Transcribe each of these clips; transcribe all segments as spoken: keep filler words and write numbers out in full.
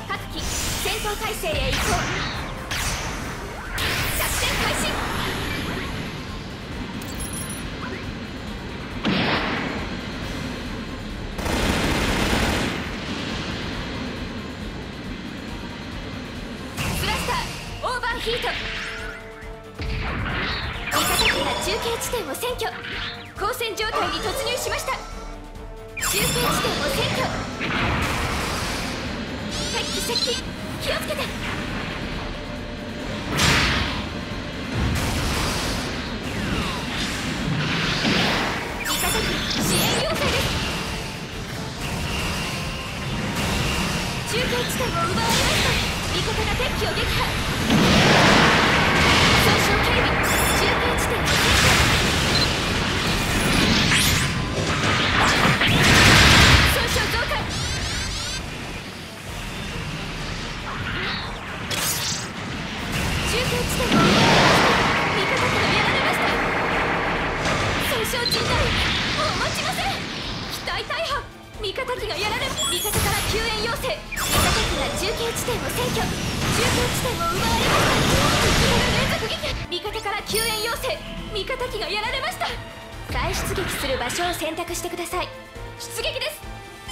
各機戦闘態勢へ移行。作戦開始。スラスターオーバーヒート。味方機が中継地点を占拠。交戦状態に突入しました。中継地点を占拠。敵機接近、気をつけて。味方機支援要請です。中継地点を奪われました。味方が敵機を撃破。損傷警備、中継地点を占拠。損傷増加。中継地点を奪われました。味方機がやられました。損傷甚大。もう待ちません。機体大破。味方機がやられ、味方から救援要請。味方機が中継地点を占拠。中継地点を奪われました。敵機の連続撃。味方から救援要請。味方機がやられました。再出撃する場所を選択してください。出撃です。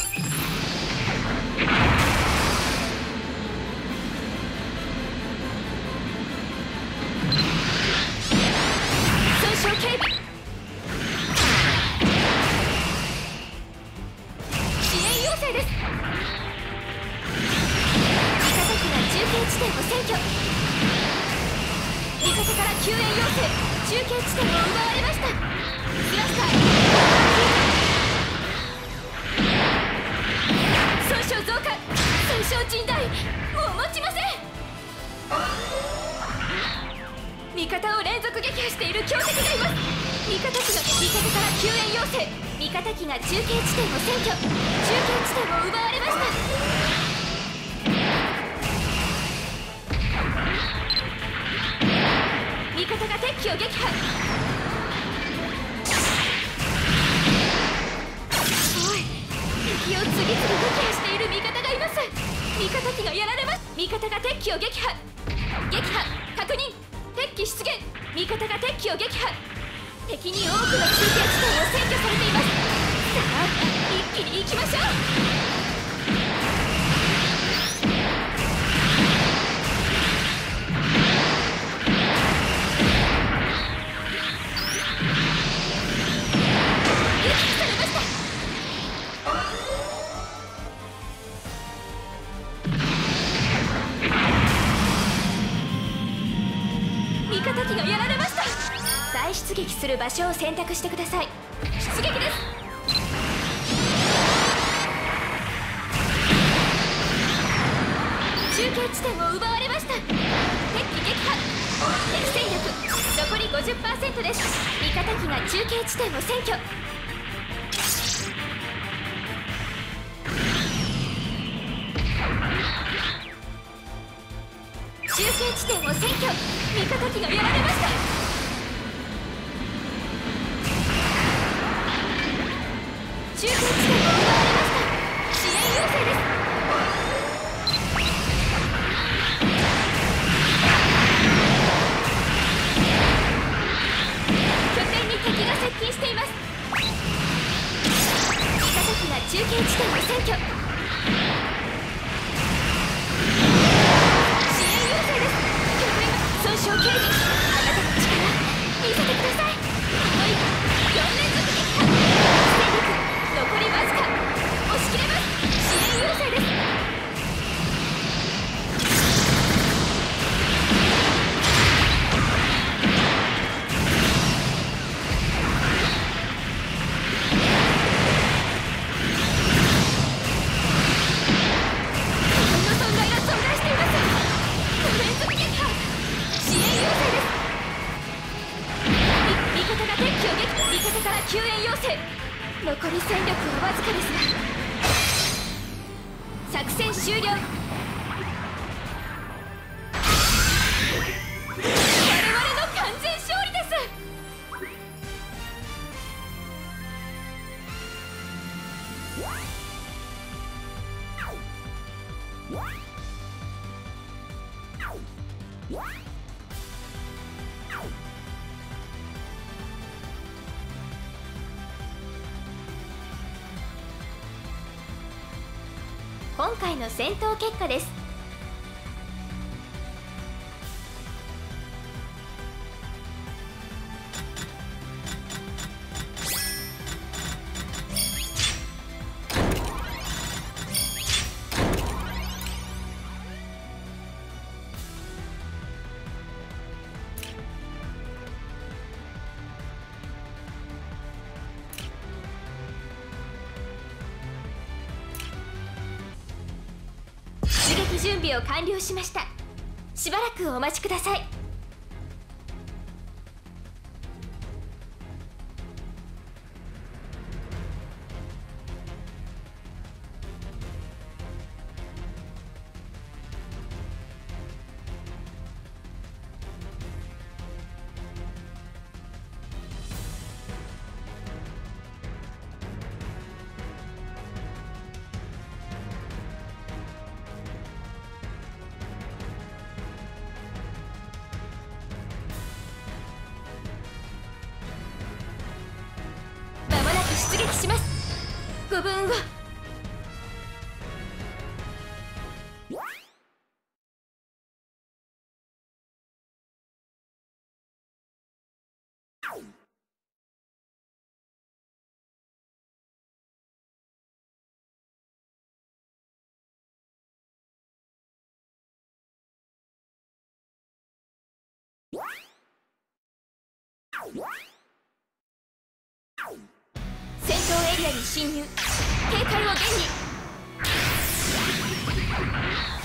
損傷警備、支援要請です。味方機が中継地点を占拠。味方から救援要請。中継地点を奪われました。スラスター損傷増加。損傷甚大。もう持ちません。味方を連続撃破している強敵がいます。味方機が味方から救援要請。味方機が中継地点を占拠。中継地点を奪われました。味方が敵機を撃破。おい、敵を次々撃破している味方がいます。味方機がやられます。味方が敵機を撃破。撃破確認。敵機出現。味方が敵機を撃破。敵に多くの中継地点を占拠されています。さあ一気に行きましょう。味方機がやられました。再出撃する場所を選択してください。出撃です。中継地点を奪われました。敵機撃破。敵戦力残り ごじゅっパーセント です。味方機が中継地点を占拠。中継地点を占拠。味方機がやられました。中継地点を奪われました。支援要請です。拠点に敵が接近しています。味方機が中継地点を占拠。損傷警備、あなたの力見せてください。はい、よん連続撃破。戦力残りわずか。押し切れます。支援要請です。敵の損害が存在しています。ご連続撃破。支援要請です。味方が敵機を撃破。味方から救援要請。残り戦力はわずかですが、作戦終了。我々の完全勝利です。 今回の戦闘結果です。準備を完了しました。しばらくお待ちください。出撃します。ごぶんを戦闘エリアに侵入。警戒を厳に。